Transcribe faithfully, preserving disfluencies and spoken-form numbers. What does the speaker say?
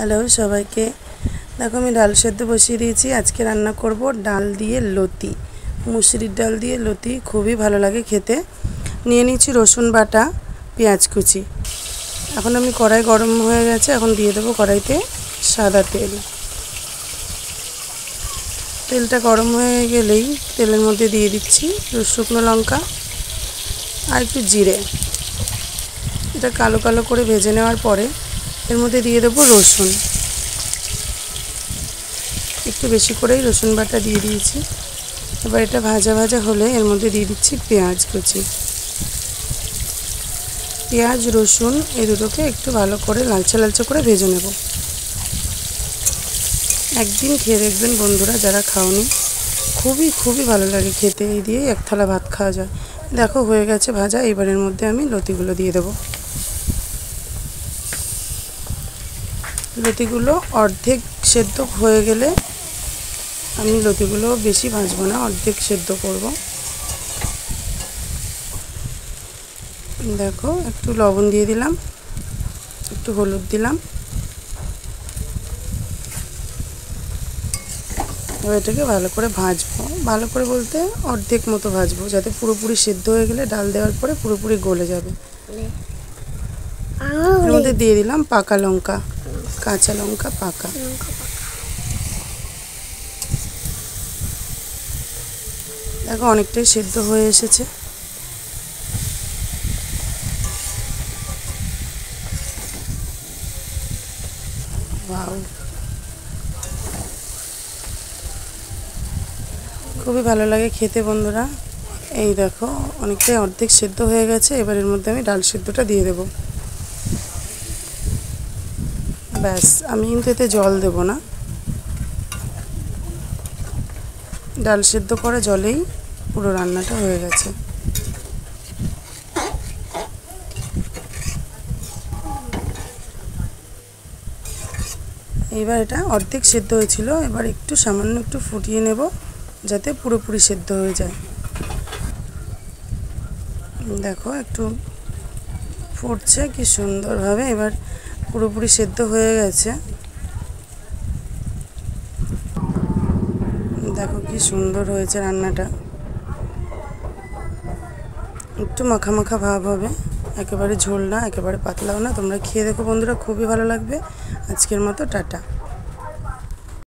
Hello সবাইকে, দেখো আমি ডাল সেদ্ধ বসিয়ে দিয়েছি। আজকে রান্না করব ডাল দিয়ে লতি, মুসুরির ডাল দিয়ে লতি, খুবই ভালো লাগে খেতে। নিয়ে নিয়েছি রসুন বাটা, পেঁয়াজ কুচি। এখন আমি কড়াই গরম হয়ে গেছে, এখন দিয়ে দেবো কড়াইতে সাদা তেল। তেলটা গরম হয়ে গেলেই তেলের মধ্যে দিয়ে দিচ্ছি শুকনো লঙ্কা আর একটু জিরে। এটা কালো কালো করে ভেজে নেওয়ার পরে এর মধ্যে দিয়ে দেবো রসুন, একটু বেশি করেই রসুন বাটা দিয়ে দিয়েছি। এবার এটা ভাজা ভাজা হলে এর মধ্যে দিয়ে দিচ্ছি পেঁয়াজ কুচি। পেঁয়াজ রসুন এই দুটোকে একটু ভালো করে লালচে লালচে করে ভেজে নেব। একদিন খেয়ে দেখবেন বন্ধুরা, যারা খাওনি, খুবই খুবই ভালো লাগে খেতে। এই দিয়েই এক থালা ভাত খাওয়া যায়। দেখো হয়ে গেছে ভাজা। এবারের মধ্যে আমি লতিগুলো দিয়ে দেবো। লতিগুলো অর্ধেক সেদ্ধ হয়ে গেলে, আমি লতিগুলো বেশি ভাজবো না, অর্ধেক সেদ্ধ করব। দেখো একটু লবণ দিয়ে দিলাম, একটু হলুদ দিলাম। এবার এটাকে ভালো করে ভাজবো, ভালো করে বলতে অর্ধেক মতো ভাজবো, যাতে পুরোপুরি সেদ্ধ হয়ে গেলে ডাল দেওয়ার পরে পুরোপুরি গলে যাবে। এর মধ্যে দিয়ে দিলাম পাকা লঙ্কা, কাঁচা লঙ্কা পাকা। দেখো অনেকটাই সেদ্ধ হয়ে এসেছে। ওয়াও, খুবই ভালো লাগে খেতে বন্ধুরা। এই দেখো অনেকটাই অর্ধেক সেদ্ধ হয়ে গেছে। এবার এর মধ্যে আমি ডাল সেদ্ধটা দিয়ে দেব। ব্যাস, আমি কিন্তু এতে জল দেব না, ডাল সেদ্ধ করা জলেই পুরো রান্নাটা হয়ে গেছে। এইবার এটা অর্ধেক সেদ্ধ হয়েছিল, এবার একটু সামান্য একটু ফুটিয়ে নেব, যাতে পুরোপুরি সেদ্ধ হয়ে যায়। দেখো একটু ফুটছে কি সুন্দরভাবে, এবার পুরোপুরি সেদ্ধ হয়ে গেছে। দেখো কি সুন্দর হয়েছে রান্নাটা, একটু মাখা মাখা ভাব হবে, একেবারে ঝোল না, একেবারে পাতলাও না। তোমরা খেয়ে দেখো বন্ধুরা, খুবই ভালো লাগবে। আজকের মতো টাটা।